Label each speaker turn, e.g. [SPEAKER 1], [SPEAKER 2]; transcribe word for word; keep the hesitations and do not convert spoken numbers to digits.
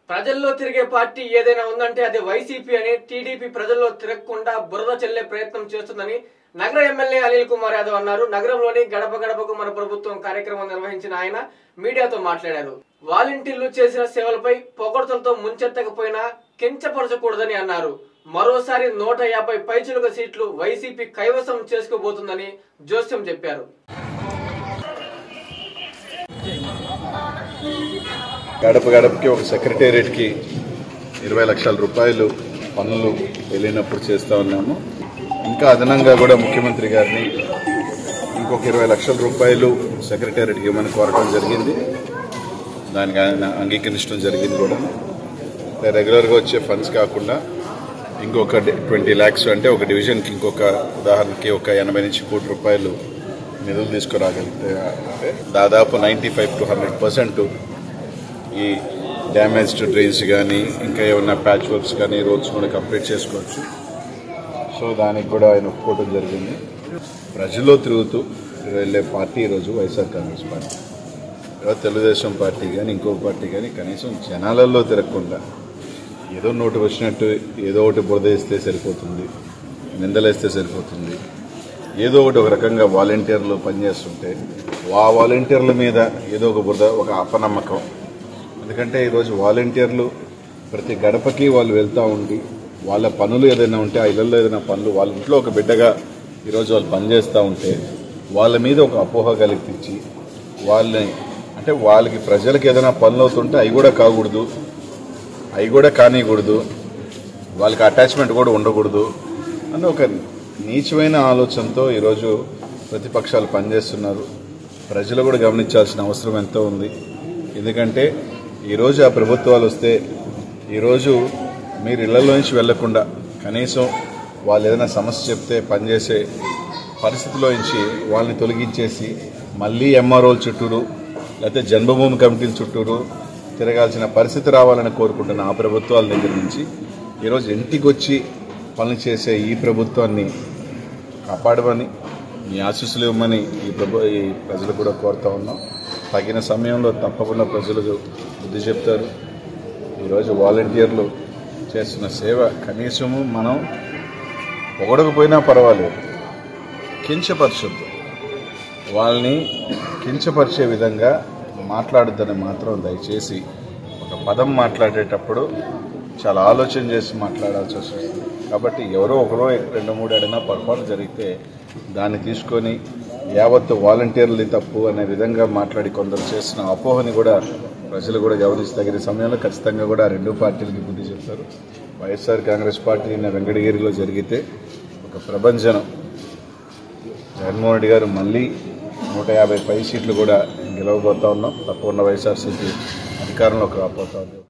[SPEAKER 1] ప్రజల్లో తిరిగే పార్టీ ఏదైనా ఉందంటే అది వైసీపీ అని టీడీపీ ప్రజల్లో తిరగకుండా బురద చెల్లే ప్రయత్నం చేస్తుందని నగర ఎమ్మెల్యే అనిల్ కుమార్ యాదవ్ అన్నారు. నగరంలోని గడప గడపకు మన ప్రభుత్వం కార్యక్రమం నిర్వహించిన ఆయన మీడియాతో మాట్లాడారు. వాలంటీర్లు చేసిన సేవలపై పొగడ్తలతో ముంచెత్తకపోయినా కించపరచకూడదని అన్నారు. మరోసారి నూట యాభై పైచులుక సీట్లు వైసీపీ కైవసం చేసుకోబోతుందని జోస్యం చెప్పారు.
[SPEAKER 2] గడప గడపకి ఒక సెక్రటేరియట్కి ఇరవై లక్షల రూపాయలు పనులు వెళ్ళినప్పుడు చేస్తూ ఉన్నాము. ఇంకా అదనంగా కూడా ముఖ్యమంత్రి గారిని ఇంకొక ఇరవై లక్షల రూపాయలు సెక్రటేరియట్కి ఇవ్వమని కోరడం జరిగింది. దానికి ఆయన అంగీకరించడం జరిగింది కూడా. రెగ్యులర్గా వచ్చే ఫండ్స్ కాకుండా ఇంకొక ట్వంటీ ల్యాక్స్ అంటే ఒక డివిజన్కి ఇంకొక ఉదాహరణకి ఒక ఎనభై నుంచి కోటి రూపాయలు నిధులు తీసుకురాగలిగితే దాదాపు ninety five to hundred percent ఈ డ్యామేజ్డ్ డ్రైన్స్ కానీ ఇంకా ఏమన్నా ప్యాచ్ వర్క్స్ కానీ రోడ్స్ కూడా కంప్లీట్ చేసుకోవచ్చు. సో దానికి కూడా ఆయన ఒప్పుకోవడం జరిగింది. ప్రజల్లో తిరుగుతూ వెళ్ళే పార్టీ ఈరోజు వైఎస్ఆర్ కాంగ్రెస్ పార్టీ. తెలుగుదేశం పార్టీ కానీ ఇంకో పార్టీ కానీ కనీసం జనాలలో తిరగకుండా ఏదో నోటు వచ్చినట్టు ఏదో ఒకటి బురద వేస్తే సరిపోతుంది, నిందలేస్తే సరిపోతుంది, ఏదో ఒకటి ఒక రకంగా వాలంటీర్లు పనిచేస్తుంటే ఆ వాలంటీర్ల మీద ఏదో ఒక బురద, ఒక అపనమ్మకం. ఎందుకంటే ఈరోజు వాలంటీర్లు ప్రతి గడపకి వాళ్ళు వెళ్తూ ఉండి వాళ్ళ పనులు ఏదైనా ఉంటే ఆ ఇళ్లలో ఏదైనా పనులు వాళ్ళ ఇంట్లో ఒక బిడ్డగా ఈరోజు వాళ్ళు పనిచేస్తూ ఉంటే వాళ్ళ మీద ఒక అపోహ కలిగించి వాళ్ళని అంటే వాళ్ళకి ప్రజలకు ఏదైనా పనులు అవుతుంటే అవి కూడా కాకూడదు, అవి కూడా కానియకూడదు, వాళ్ళకి అటాచ్మెంట్ కూడా ఉండకూడదు అని ఒక నీచమైన ఆలోచనతో ఈరోజు ప్రతిపక్షాలు పనిచేస్తున్నారు. ప్రజలు కూడా గమనించాల్సిన అవసరం ఎంతో ఉంది. ఎందుకంటే ఈరోజు ఆ ప్రభుత్వాలు వస్తే ఈరోజు మీరు ఇళ్లలో నుంచి వెళ్లకుండా కనీసం వాళ్ళు ఏదైనా సమస్య చెప్తే పనిచేసే పరిస్థితిలో నుంచి వాళ్ళని తొలగించేసి మళ్ళీ ఎంఆర్ఓల చుట్టూరు లేకపోతే జన్మభూమి కమిటీల చుట్టూరు తిరగాల్సిన పరిస్థితి రావాలని కోరుకుంటున్న ఆ ప్రభుత్వాల దగ్గర నుంచి ఈరోజు ఇంటికి వచ్చి పనులు చేసే ఈ ప్రభుత్వాన్ని కాపాడమని మీ ఆశీస్సులు ఇవ్వమని ఈ ప్రభు ఈ ప్రజలు కూడా కోరుతా ఉన్నాం. తగిన సమయంలో తప్పకుండా ప్రజలు బుద్ధి చెప్తారు. ఈరోజు వాలంటీర్లు చేస్తున్న సేవ కనీసము మనం పొగడకపోయినా పర్వాలేదు, కించపరచొద్దు, వాళ్ళని కించపరిచే విధంగా మాట్లాడొద్దని మాత్రం దయచేసి ఒక పదం మాట్లాడేటప్పుడు చాలా ఆలోచన చేసి మాట్లాడాల్సి వస్తుంది. కాబట్టి ఎవరో ఒకరో రెండు మూడు ఏడైనా పొరపాటు జరిగితే దాన్ని తీసుకొని యావత్తు వాలంటీర్లు తప్పు అనే విధంగా మాట్లాడి కొందరు చేసిన అపోహని కూడా ప్రజలు కూడా గమనించి తగిన సమయంలో ఖచ్చితంగా కూడా రెండు పార్టీలకి బుద్ధి చెప్తారు. వైఎస్ఆర్ కాంగ్రెస్ పార్టీ నిన్న వెంకటగిరిలో జరిగితే ఒక ప్రభంజనం. జగన్మోహన్ రెడ్డి గారు మళ్ళీ నూట యాభై పై సీట్లు కూడా గెలవబోతా ఉన్నాం. తప్పకుండా వైఎస్ఆర్సీపీ అధికారంలోకి రాబోతా ఉంది.